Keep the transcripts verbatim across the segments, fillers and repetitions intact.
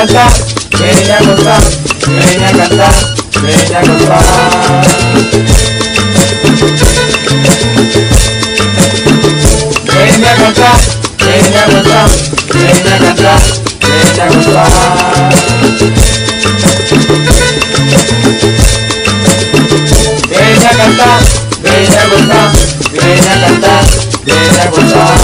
cantar, ven a gozar, ven a cantar, ven a gozar. Ven a cantar, ven a gozar, ven a cantar, ven a gozar. Ven a cantar, ven a gozar, ven a cantar, ven a gozar.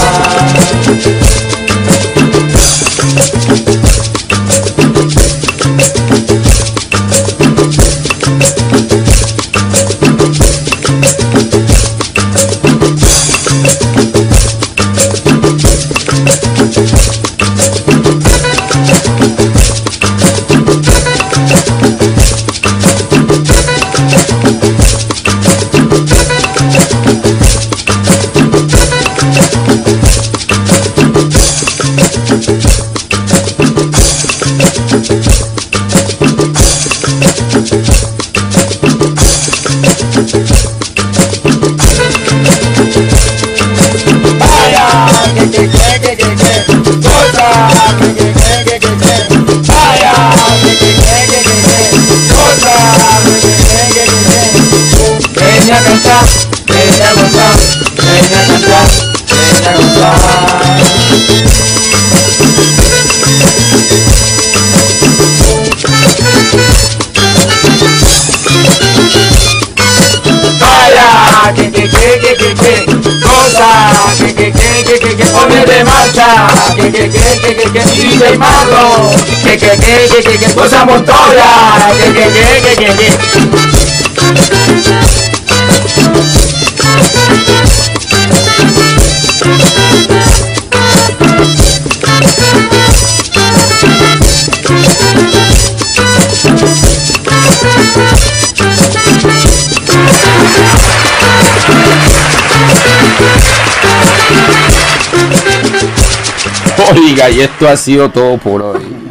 Ven a cantar, ven a gozar, ven a cantar, ven a gozar. Vaya, que que que que que que goza, que que que que que que pone de marcha, que que que que que que sigue marro, que que que que que que goza montoya, que que que que que que. Oiga, y esto ha sido todo por hoy.